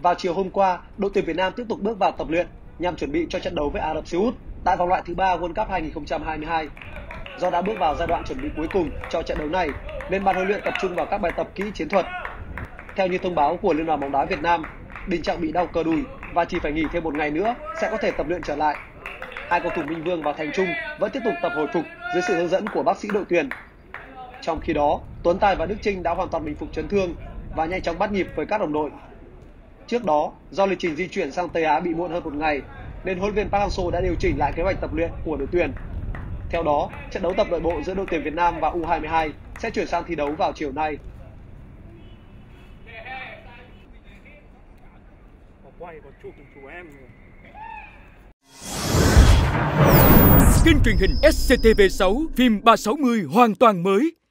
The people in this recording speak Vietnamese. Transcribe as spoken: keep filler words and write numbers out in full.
Vào chiều hôm qua, đội tuyển Việt Nam tiếp tục bước vào tập luyện nhằm chuẩn bị cho trận đấu với Ả Rập Xê Út tại vòng loại thứ ba World Cup hai nghìn không trăm hai mươi hai. Do đã bước vào giai đoạn chuẩn bị cuối cùng cho trận đấu này, nên ban huấn luyện tập trung vào các bài tập kỹ chiến thuật. Theo như thông báo của Liên đoàn bóng đá Việt Nam, Đình Trọng bị đau cơ đùi và chỉ phải nghỉ thêm một ngày nữa sẽ có thể tập luyện trở lại. Hai cầu thủ Minh Vương và Thành Trung vẫn tiếp tục tập hồi phục dưới sự hướng dẫn của bác sĩ đội tuyển. Trong khi đó, Tuấn Tài và Đức Chinh đã hoàn toàn bình phục chấn thương và nhanh chóng bắt nhịp với các đồng đội. Trước đó, do lịch trình di chuyển sang Tây Á bị muộn hơn một ngày, nên huấn luyện viên Park Hang-seo đã điều chỉnh lại kế hoạch tập luyện của đội tuyển. Theo đó, trận đấu tập nội bộ giữa đội tuyển Việt Nam và U hai mươi hai sẽ chuyển sang thi đấu vào chiều nay. Kênh truyền hình ét xê tê vê sáu phim ba sáu mươi hoàn toàn mới.